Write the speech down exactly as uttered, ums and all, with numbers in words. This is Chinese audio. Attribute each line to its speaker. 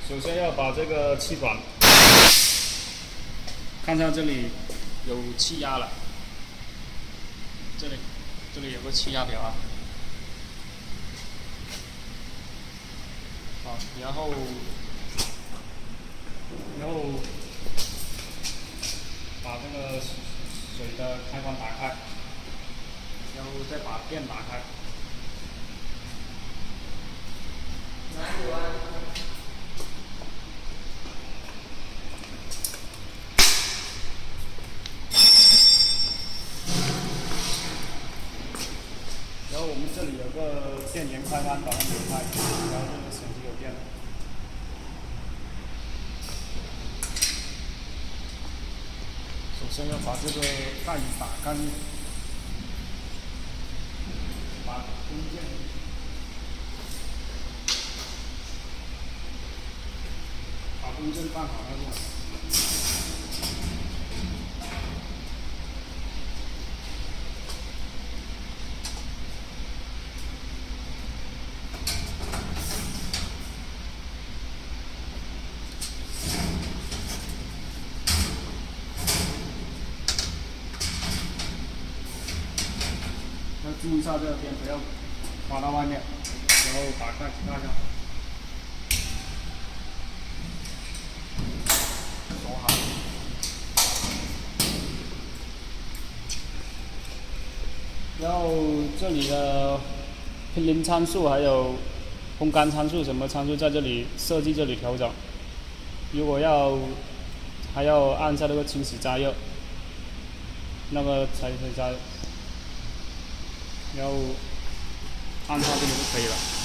Speaker 1: 首先要把这个气管，看看这里有气压了，这里这里有个气压表啊。好，然后然后把这个水的开关打开，然后再把电打开。哪有啊？然后我们这里有个电源开关，把它拧开，然后这个手机有电了。首先要把这个盖子打干净，把中间把中间放好了是吧？要注意一下这边不要滑到外面，然后把盖子盖上，锁好。然后这里的拼淋参数还有烘干参数什么参数在这里设计这里调整。如果要还要按下这个清洗加热，那么才可以加热。然后按它这里就可以了。